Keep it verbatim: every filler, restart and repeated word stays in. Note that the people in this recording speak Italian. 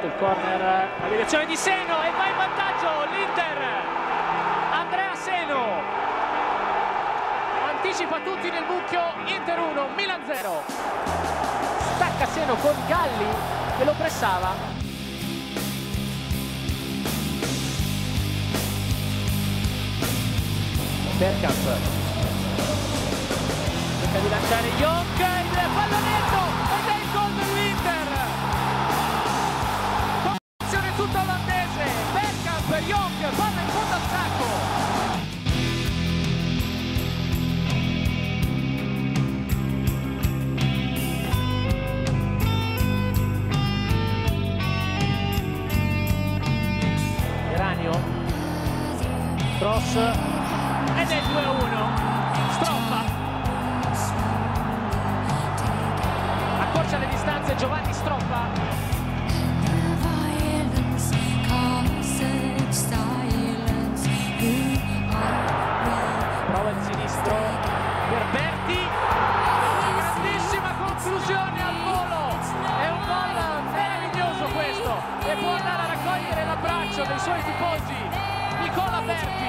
battuto il corner, la direzione di Seno e va in vantaggio l'Inter. Andrea Seno anticipa tutti nel mucchio. Inter uno, Milan zero. Stacca Seno con Galli che lo pressava. Bergkamp cerca di lanciare Young, il pallonetto ed è il gol dell'Inter. Posizione tutta olandese, Bergkamp, Young, palla in fondo al sacco. Cross ed è due a uno. Stroppa accorcia le distanze Giovanni Stroppa. Prova il sinistro per Berti, grandissima conclusione al volo, è un gol meraviglioso questo e può andare a raccogliere l'abbraccio dei suoi tifosi. Nicola Berti